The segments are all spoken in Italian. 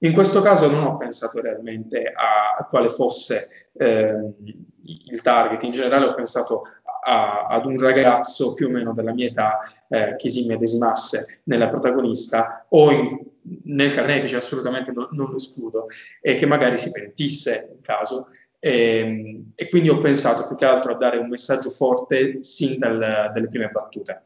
In questo caso non ho pensato realmente a quale fosse il target, in generale ho pensato ad un ragazzo più o meno della mia età che si immedesimasse nella protagonista nel carnefice, assolutamente non lo escludo, e che magari si pentisse in caso. E quindi ho pensato più che altro a dare un messaggio forte sin dalle prime battute.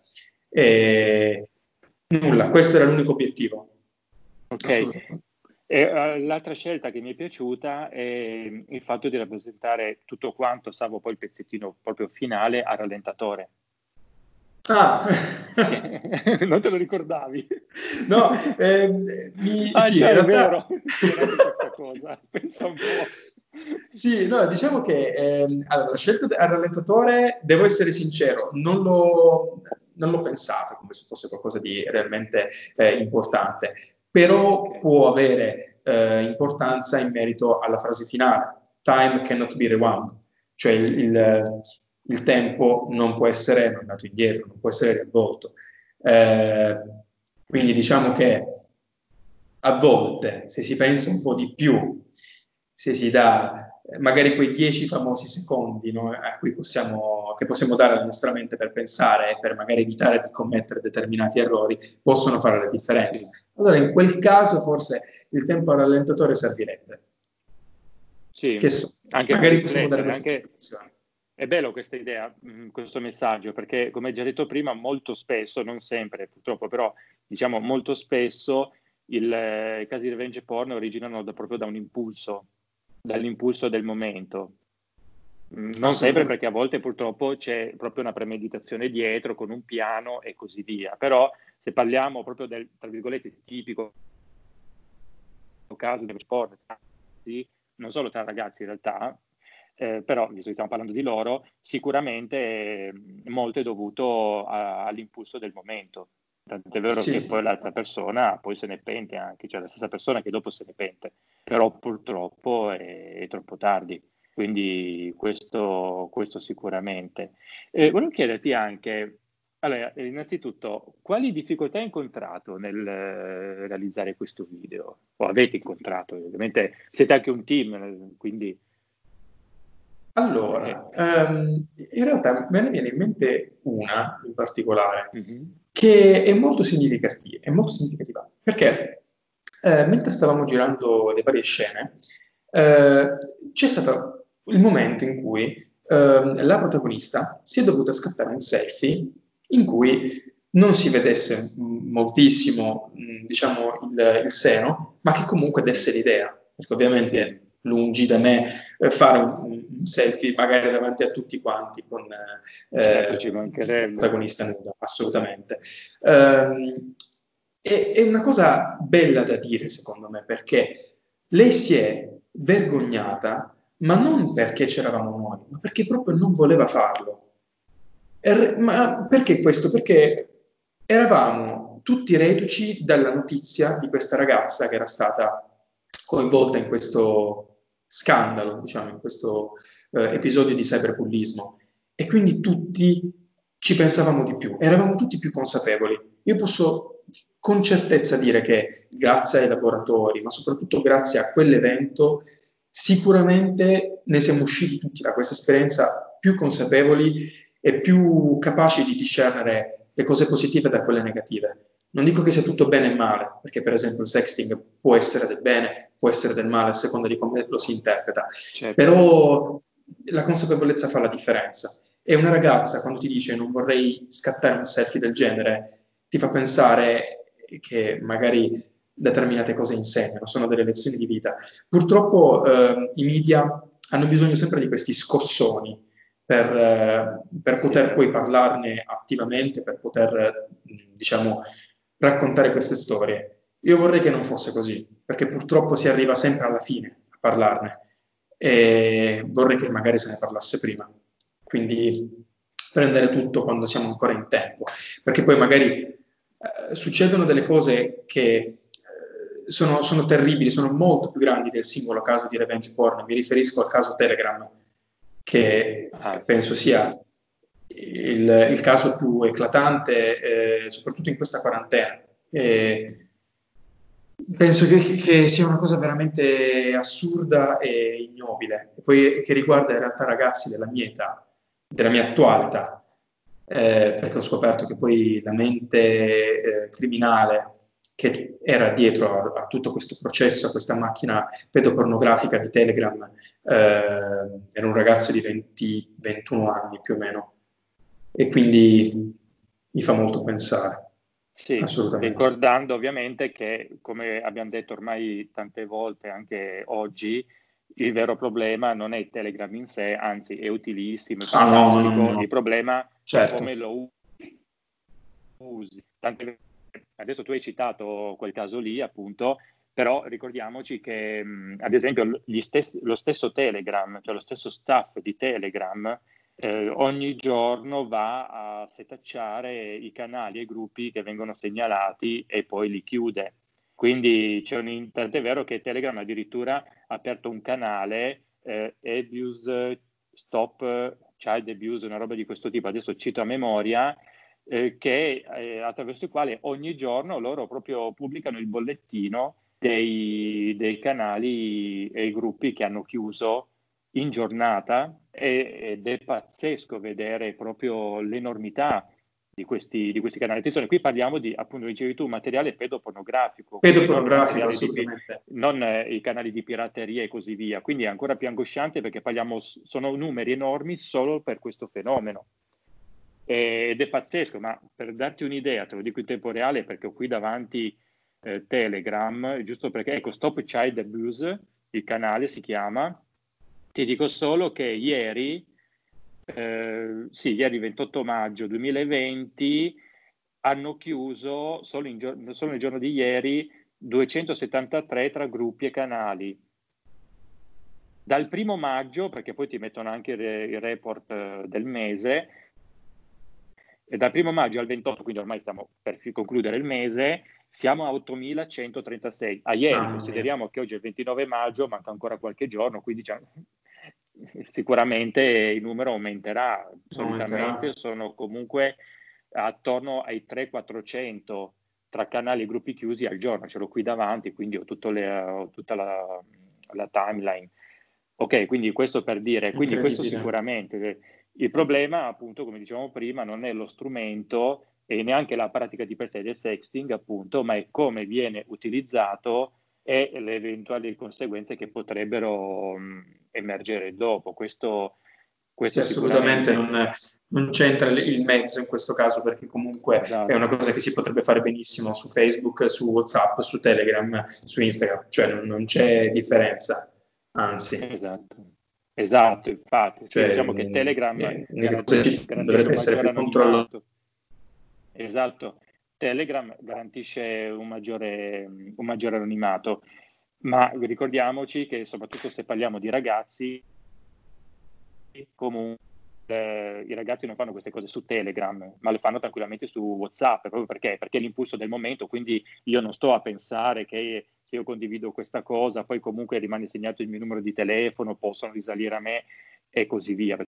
Nulla, questo era l'unico obiettivo. Ok. L'altra scelta che mi è piaciuta è il fatto di rappresentare tutto quanto, salvo poi il pezzettino proprio finale, a rallentatore. Ah, non te lo ricordavi? no, sì, in Già, è realtà... vero, c'era anche questa cosa, pensa un po'. Sì, no, diciamo che allora, la scelta al rallentatore, devo essere sincero, non l'ho pensata come se fosse qualcosa di realmente importante, però può avere importanza in merito alla frase finale, time cannot be rewound, cioè il tempo non può essere mandato indietro, non può essere riavvolto. Quindi diciamo che a volte, se si pensa un po' di più, se si dà magari quei 10 famosi secondi, no, che possiamo dare alla nostra mente per pensare e per magari evitare di commettere determinati errori, possono fare la differenza. Sì. Allora in quel caso forse il tempo rallentatore servirebbe. Sì, Che so, anche per magari possiamo dare riflettere, questa anche informazione. è bello questa idea, questo messaggio, perché come già detto prima, molto spesso, non sempre purtroppo, però diciamo molto spesso i casi di revenge porn originano proprio da un impulso, dall'impulso del momento. Non sempre, perché a volte purtroppo c'è proprio una premeditazione dietro con un piano e così via, però se parliamo proprio del, tra virgolette, tipico caso del sport, non solo tra ragazzi in realtà, però visto che stiamo parlando di loro, sicuramente molto è dovuto all'impulso del momento. Tant'è vero che poi l'altra persona poi se ne pente anche, cioè la stessa persona che dopo se ne pente, però purtroppo è troppo tardi. Quindi questo sicuramente. Volevo chiederti anche, allora, innanzitutto, quali difficoltà hai incontrato nel realizzare questo video? O avete incontrato? Ovviamente siete anche un team, quindi... Allora, in realtà me ne viene in mente una in particolare Mhm. che è molto significativa, perché mentre stavamo girando le varie scene, c'è stato il momento in cui la protagonista si è dovuta scattare un selfie in cui non si vedesse moltissimo, diciamo, il seno, ma che comunque desse l'idea, perché Sì, ovviamente lungi da me fare un selfie magari davanti a tutti quanti con certo, ci il mancherebbe. protagonista nuda, assolutamente. È una cosa bella da dire, secondo me, perché lei si è vergognata, ma non perché c'eravamo noi, ma perché proprio non voleva farlo. Ma perché questo? Perché eravamo tutti reduci dalla notizia di questa ragazza che era stata coinvolta in questo scandalo, diciamo, in questo episodio di cyberbullismo. E quindi tutti ci pensavamo di più, eravamo tutti più consapevoli. Io posso con certezza dire che grazie ai laboratori, ma soprattutto grazie a quell'evento, sicuramente ne siamo usciti tutti da questa esperienza più consapevoli e più capaci di discernere le cose positive da quelle negative. Non dico che sia tutto bene e male, perché per esempio il sexting può essere del bene, può essere del male a seconda di come lo si interpreta, Certo. però la consapevolezza fa la differenza. E una ragazza, quando ti dice non vorrei scattare un selfie del genere, ti fa pensare che magari determinate cose insegnano, sono delle lezioni di vita. Purtroppo i media hanno bisogno sempre di questi scossoni per poter poi parlarne attivamente, per poter, diciamo, raccontare queste storie. Io vorrei che non fosse così, perché purtroppo si arriva sempre alla fine a parlarne e vorrei che magari se ne parlasse prima. Quindi prendere tutto quando siamo ancora in tempo, perché poi magari succedono delle cose che sono terribili, sono molto più grandi del singolo caso di revenge porn. Mi riferisco al caso Telegram, che penso sia il caso più eclatante, soprattutto in questa quarantena. penso che sia una cosa veramente assurda e ignobile, e poi che riguarda in realtà ragazzi della mia età, della mia attuale età, perché ho scoperto che poi la mente criminale che era dietro a tutto questo processo, a questa macchina pedopornografica di Telegram, era un ragazzo di 20-21 anni più o meno, e quindi mi fa molto pensare, Sì, assolutamente. ricordando ovviamente che, come abbiamo detto ormai tante volte, anche oggi, il vero problema non è il Telegram in sé, anzi è utilissimo, è Ah no, no, no, fantastico, no, il problema è certo. come lo usi. Adesso tu hai citato quel caso lì, appunto, però ricordiamoci che, ad esempio, lo stesso Telegram, cioè lo stesso staff di Telegram, ogni giorno va a setacciare i canali e i gruppi che vengono segnalati e poi li chiude. Quindi tant'è vero che Telegram addirittura ha aperto un canale, Abuse, Stop Child Abuse, una roba di questo tipo, adesso cito a memoria, attraverso il quale ogni giorno loro proprio pubblicano il bollettino dei canali e gruppi che hanno chiuso in giornata ed è pazzesco vedere proprio l'enormità di questi canali. Attenzione, qui parliamo di, appunto, dicevi tu, materiale pedopornografico, quindi non Pedopornografico, materiale assolutamente. non i canali di pirateria e così via. Quindi è ancora più angosciante perché sono numeri enormi solo per questo fenomeno. Ed è pazzesco, ma per darti un'idea, te lo dico in tempo reale perché ho qui davanti Telegram, giusto perché, ecco, Stop Child Abuse, il canale si chiama, ti dico solo che ieri, sì, ieri 28 maggio 2020, hanno chiuso, solo nel giorno di ieri, 273 tra gruppi e canali. Dal 1° maggio, perché poi ti mettono anche il report del mese, e dal 1° maggio al 28, quindi ormai stiamo per concludere il mese, siamo a 8.136. A ieri, Mamma mia, consideriamo che oggi è il 29 maggio, manca ancora qualche giorno, quindi sicuramente il numero aumenterà. aumenterà. Solitamente sono comunque attorno ai 300-400 tra canali e gruppi chiusi al giorno. Ce l'ho qui davanti, quindi ho tutta la timeline. Ok, quindi questo per dire, quindi questo Incredibile. sicuramente. Il problema, appunto, come dicevamo prima, non è lo strumento e neanche la pratica di per sé del sexting, appunto, ma è come viene utilizzato e le eventuali conseguenze che potrebbero emergere dopo. Sì, Questo assolutamente sicuramente. non c'entra il mezzo in questo caso, perché comunque è una Esatto, cosa che si potrebbe fare benissimo su Facebook, su WhatsApp, su Telegram, su Instagram, cioè non c'è differenza, anzi, esatto, esatto, infatti, sì, cioè, diciamo che Telegram l'unica cosa è che garantisce dovrebbe un essere maggiore più controllo. anonimato. Esatto, Telegram garantisce un maggiore anonimato, ma ricordiamoci che soprattutto se parliamo di ragazzi, comunque i ragazzi non fanno queste cose su Telegram, ma le fanno tranquillamente su WhatsApp, proprio perché è l'impulso del momento, quindi io non sto a pensare che se io condivido questa cosa, poi comunque rimane segnato il mio numero di telefono, possono risalire a me e così via.